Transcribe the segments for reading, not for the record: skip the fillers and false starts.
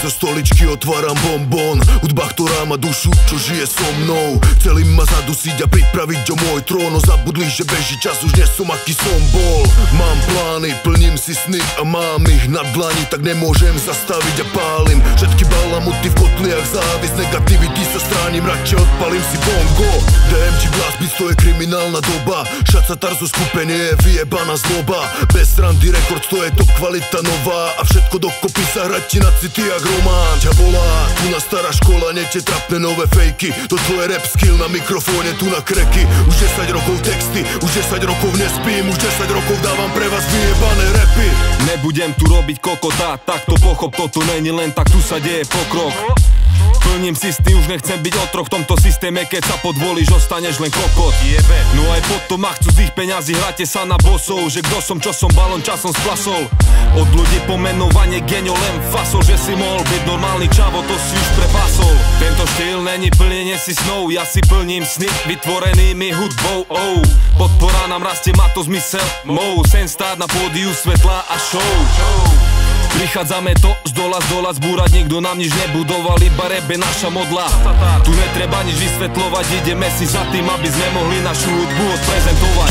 Zo stoličky otváram bonbon, hudba, ktorá má dušu, čo žije so mnou. Chceli ma zadusiť a pripraviť o môj trón, no zabudli, že beží čas, už nie som aký som bol. Mám plány, plním si sny a mám ich na dlani, tak nemôžem zastaviť a pálim všetky balamuty v kotliach, závis negativity sa stránim, radšej odpalím si bongo. DMG Blast Beats, to je kriminálna doba, Šaca Tarzo skupenie je vyjebaná zloba. Bez randy records, to je top kvalita nová a všetko dokopy sa hrať ti na city jak román. Ťa volá, tu na stará škola, nie tie trapné nové fejky, toto je rap skill na mikrofóne, tu na kreky. Už 10 rokov texty, už 10 rokov nespím, už 10 rokov dávam pre vás vyjebané rapy. Nebudem tu robiť kokota, tak to pochop, toto není len tak, tu sa deje pokrok. Plním si sny, už nechcem byť otrok v tomto systéme, keď sa podvolíš, ostaneš len kokot. No aj potom, ach cudzích peňazí, hráte sa na bosov, že kdo som, čo som, balón časom splasol. Od ľudí pomenovanie genio len fasol, že si mohol byť normálny čavo, to si už prepasol. Tento štýl není plnenie si snov, ja si plním sny vytvorenými hudbou. Podpora nám rastie, má to zmysel mou, sen stáť na pódiu svetla a show. Prichádzame to z dola zbúrať, nikto nám nič nebudoval, iba rap je naša modla. Tu netreba nič vysvetľovať, ideme si za tým, aby sme mohli našu hudbu odprezentovať.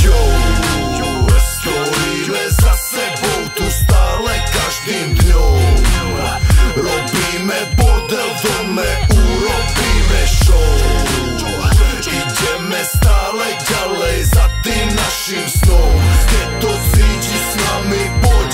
Stojíme za sebou tu stále každým dňom, robíme bordel v dome, urobíme show. Ideme stále ďalej za tým našim snom, keď to cítiš s nami, poď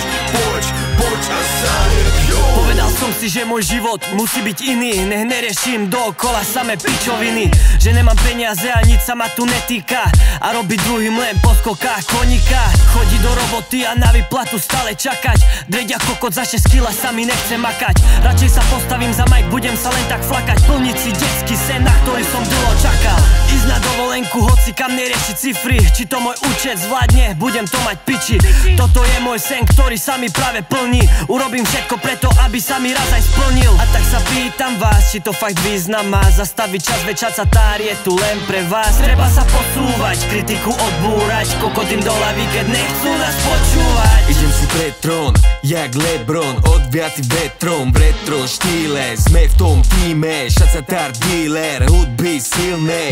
a zajeb, jo. Povedal som si, že môj život musí byť iný, nech neriešim dookola samé pičoviny, že nemám peniaze a nič sa ma tu netýka a robiť druhým len po skokách koníka. Chodiť do roboty a na výplatu stále čakať, dreď a kokot za 6 kila sa mi nechce makať. Radšej sa postavím za mic, budem sa len tak flakať, plniť si detský sen, na ktorý som dlho čakal. Ísť na dovolenku, hoci kam neriešiť cifry, či to môj účet zvládne, budem to mať piči. Toto je môj sen, ktorý sa mi práve plní, urobím všetko preto, aby sa mi raz aj splnil. A tak sa pýtam vás, či to fakt význam má, zastaviť čas, veď Šacatár je tu len pre vás. Treba sa posúvať, kritiku odbúrať, kokotím do hlavy, keď nechcú nás počúvať. Idem si pre trón, jak Lebron, odviatý vetrom, v retro štýle, sme v tom týme, Šacatár dealer, hudby silnej.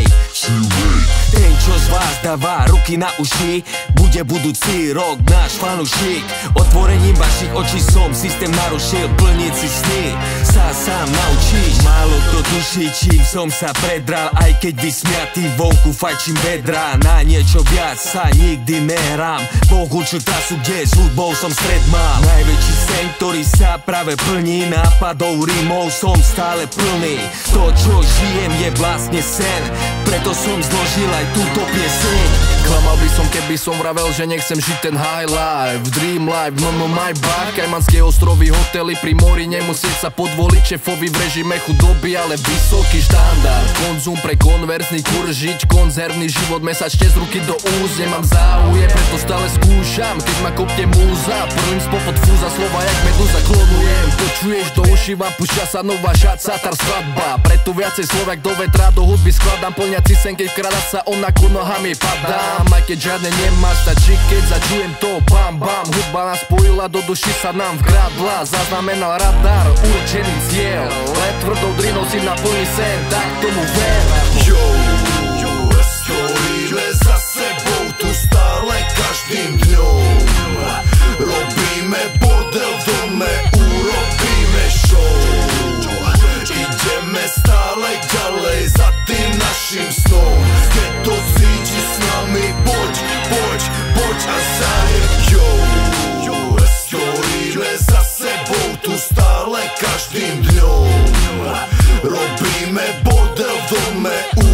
Ten, čo z vás dáva ruky na uši, bude budúci rok náš fanušik. Otvorením vašich očí som systém narušil, plniť si sny sa sám naučíš. Málo kto tuší, čím som sa predral, aj keď vysmiatý vonku fajčím bedra. Na niečo viac sa nikdy nehrám, Boh určil trasu, kde s hudbou som stred mám. Najväčší sen, ktorý sa práve plní, nápadov, rímov som stále plný. To, čo žijem, je vlastne sen, preto som zložil aj túto pieseň. Klamal by som, keby som vravel, že nechcem žiť ten high life, dream life, no my back. Kajmanské ostrovy, hotely pri mori, nemusieť sa podvoliť šefovi v režime chudoby, ale vysoký štandard. Konzum pre konverzný kurz, žiť konzervný život mesačne z ruky do úst. Nemám záujem, preto stále skúšam, keď ma kopne múza, prvým spopod fúza, slova jak medúza klonujem. Počuješ do uši vám, púšťa sa nová Šacatár skladba, preto viacej slov jak do vetra, do hudby skladám, plňať si sen, keď kráľa sa onako nohami padám. Aj keď žiadne nemáš, stačí keď začujem to bam bam. Hudba nás spojila, do duši sa nám vkradla, zaznamenal radar, určený cieľ, let tvrdou drinou si naplní sen, tak tomu ver. Yo, stojíme za sebou tu stále každým dňom, robíme bordel v dome, urobíme show. Ideme stále ďalej za tým našim snom, keď to cítiš s nami, poď a zajeb, yo. Stojíme za sebou tu stále každým dňom, robíme bordel v dome,